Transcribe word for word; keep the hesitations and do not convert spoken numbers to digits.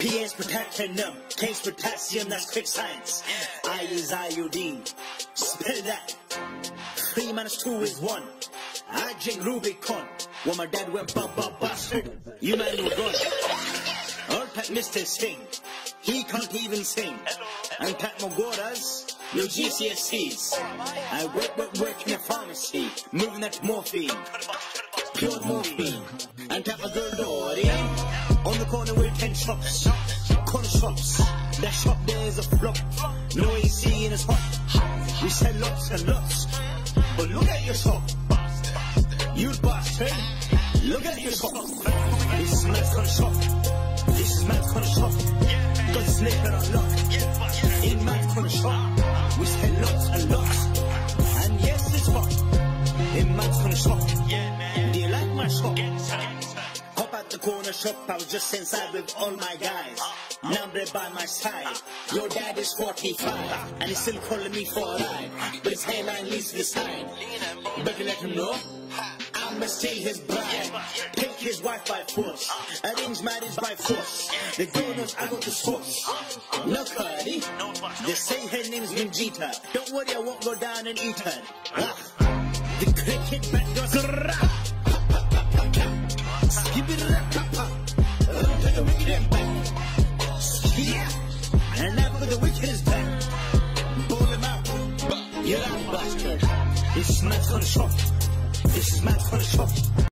P is platinum, K is potassium, that's quick science. I is iodine, spell that. Three minus two is one. I drink Rubicon. When my dad went bub bub bastard, you man were gone. All Pat Mister Sting, he can't even sing. And Pat Mogoras, no G C S Es. I work, work, work in a pharmacy, moving that morphine, pure morphine. And Pat my girl Dory, on the corner with ten shops, corner shops. That shop there is a flop, no A C and it's hot. We sell lots and lots, but look at your shop, you bastard. Look at your shop. This is man's corner shop. This is man's corner shop. Got slipper on lock. In man's corner shop, we sell lots and lots. And yes, it's hot. In man's corner shop. Do you like my shop? Hop out the corner shop. I was just inside with all my guys. Number by my side. Your dad is forty-five, and he's still calling me for a ride. But his hairline leads to the side. Better let him know I'ma steal his bride, take his wife by force, arrange marriage by force. The girl knows I got the source. No Cardi, they say her name's Minjita. Don't worry, I won't go down and eat her. Ah, the cricket bat goes skip it up, to the wicked and back. Yeah, and now for the wicked is back. Pull him out, you like bastard. This is man's corner shop. This is man's corner shop.